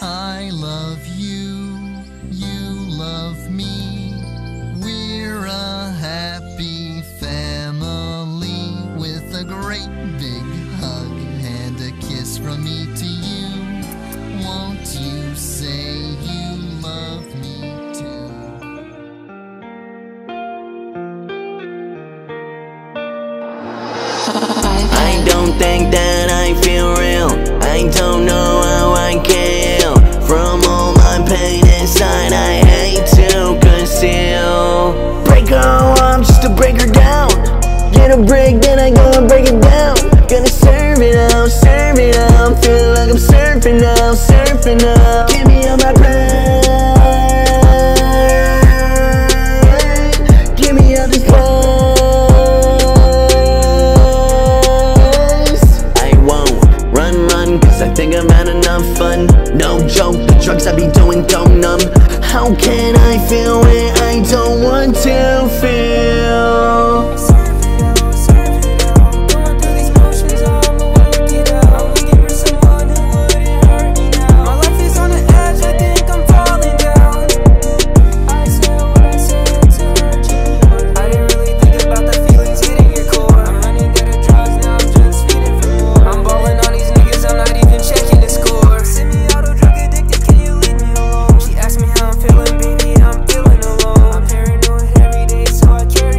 I love you, you love me. We're a happy family with a great big hug and a kiss from me to you. Won't you say you love me too? I don't think that I feel real. I don't know how I can heal from all my pain inside. I hate to conceal. Break her off just to break her down. Get a break, then I go and break it down. Gonna serve it out, serve it out. Feel like I'm surfing now, surfing now. Give me all my pride. Give me all this I think I've had enough fun. No joke, the drugs I be doing don't numb. How can I feel when I don't want to feel? Going through these motions, I'm gonna work it out. I'm looking for someone who wouldn't hurt me now. My life is on the edge, I think I'm falling down. I said what I said to hurt you. I didn't really think about the feelings hitting your core. I'm running out of drugs, now I'm just feeding for more. I'm balling on these niggas, I'm not even checking the score. Send me auto drug addicted, can you leave me alone? She asked me how I'm feeling, baby, I'm feeling alone. I'm paranoid every day, so I care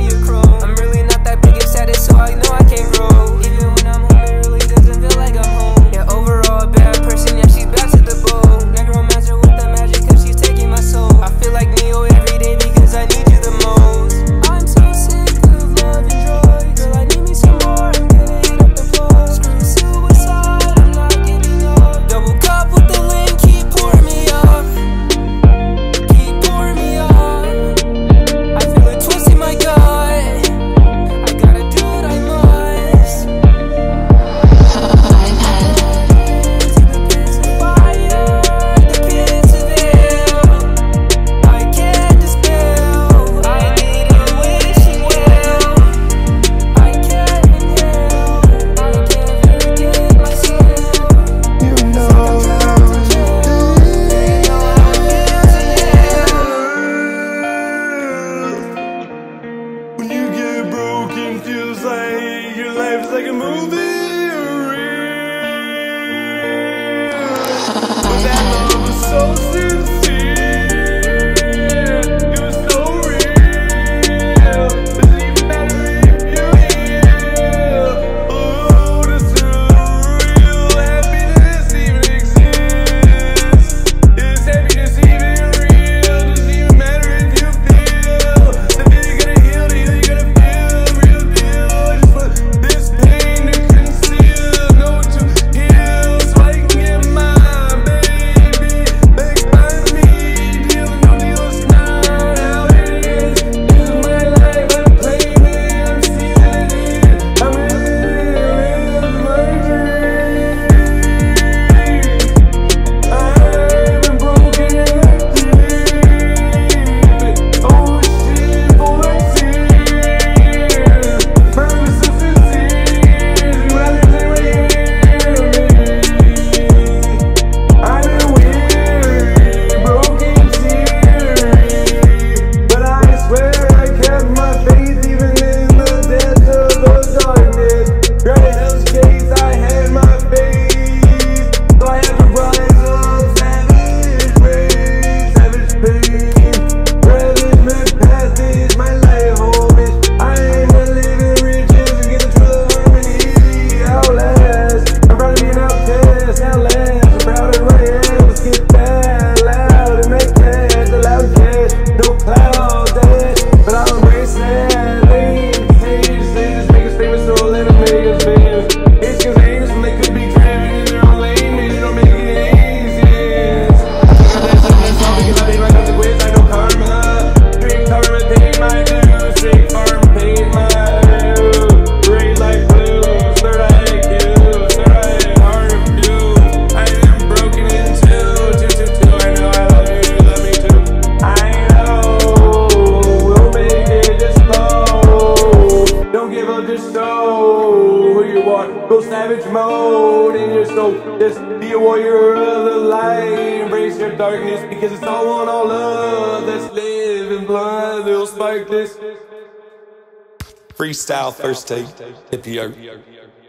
or darkness, because it's all one, all love. Let's live in blind, little sparkless. Freestyle first take, hippie.